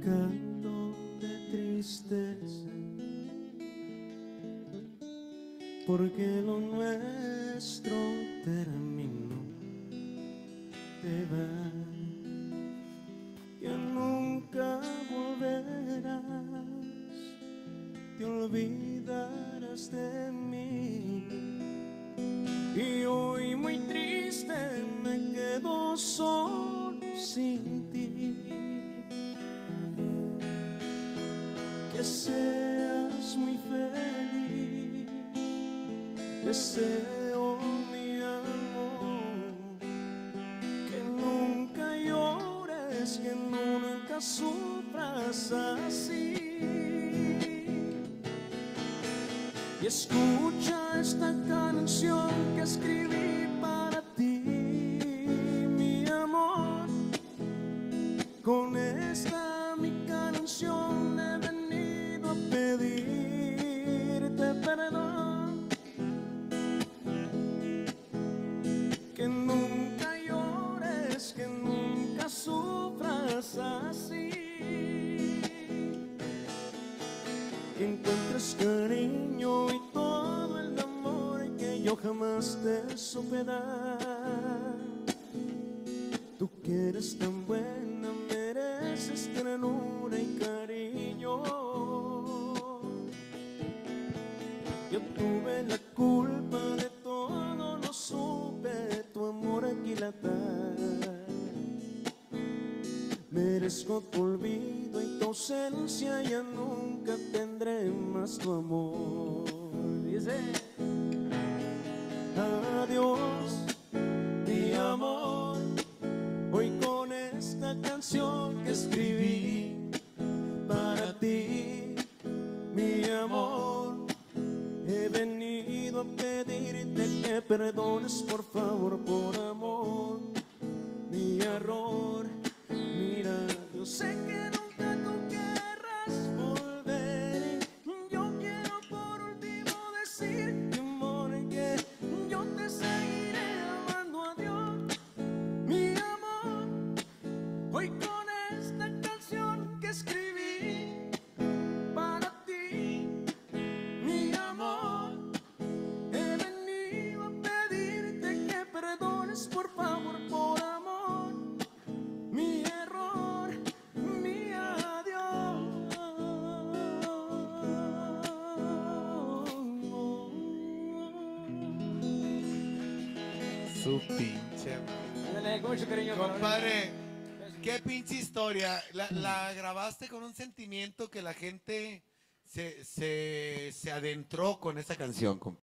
canto de tristeza, porque lo nuestro terminó. Te vas, ya nunca volverás, te olvidarás de mí. Y hoy muy triste me quedo solo sin ti. Que seas muy feliz, deseo mi amor, que nunca llores, que nunca sufras así. Y escucha esta canción que escribí para ti, mi amor. Con esta mi canción he venido a pedirte perdón. Que nunca llores, que nunca sufras así. Que encuentres cariño y todo el amor que yo jamás te supe dar. Tú que eres tan buena, mereces ternura y cariño. Yo tuve la culpa de todo, no supe tu amor aquilatar. Merezco tu olvido y tu ausencia, ya nunca tendré más tu amor. Dice: adiós, mi amor, hoy con esta canción que escribí para ti, mi amor, he venido a pedirte que perdones por favor, por amor, mi error. Mira, yo sé que nunca tú querrás volver. Yo quiero por último decir, mi amor, que yo te seguiré amando. Adiós, mi amor, hoy con esta canción que escribí para ti, mi amor, he venido a pedirte que perdones por favor, por amor, mi error, mi adiós. Su pinche Ándale, con mucho cariño, compadre. Qué pinche historia. La grabaste con un sentimiento que la gente se adentró con esa canción, compadre.